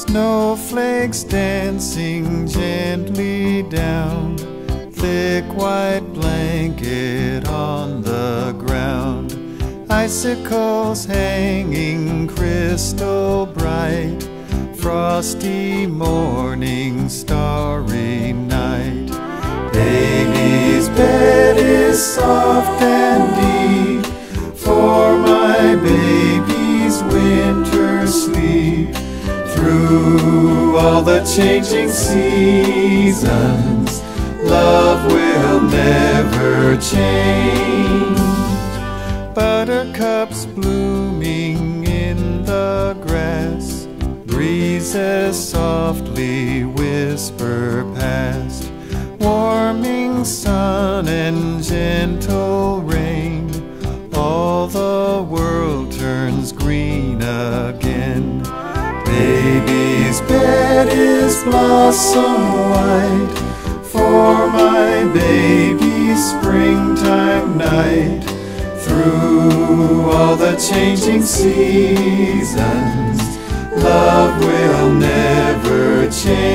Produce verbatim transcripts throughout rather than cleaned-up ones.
Snowflakes dancing gently down, thick white blanket on the ground, icicles hanging crystal bright, frosty morning, starry night. Baby's bed is soft and deep for my baby's winter sleep. Through all the changing seasons, love will never change. Buttercups blooming in the grass, breezes softly whisper past, warming sun and gentle rain, all the world turns green again. Baby's bed is blossom white for my baby's springtime night. Through all the changing seasons, love will never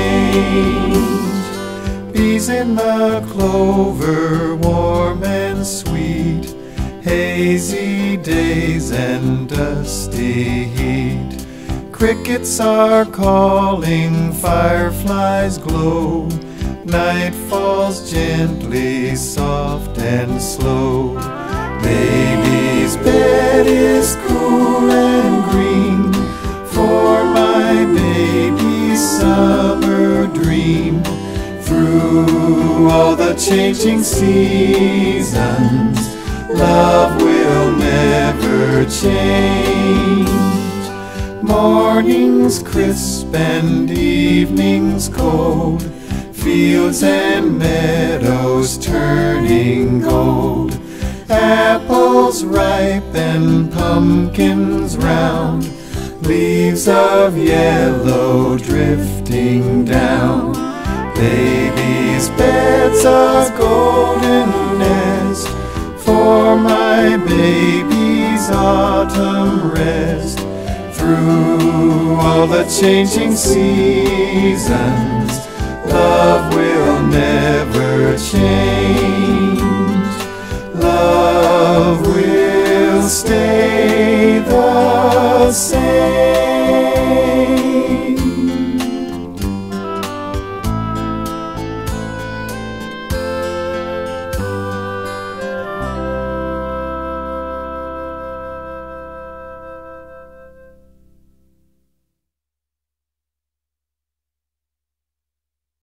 change. Bees in the clover, warm and sweet, hazy days and dusty heat. Crickets are calling, fireflies glow, night falls gently, soft and slow. Baby's bed is cool and green for my baby's summer dream. Through all the changing seasons, love will never change. Mornings crisp and evenings cold, fields and meadows turning gold, apples ripe and pumpkins round, leaves of yellow drifting down. Baby's bed's a golden nest for my baby's autumn rest. Through all the changing seasons, love will never change. Love will stay.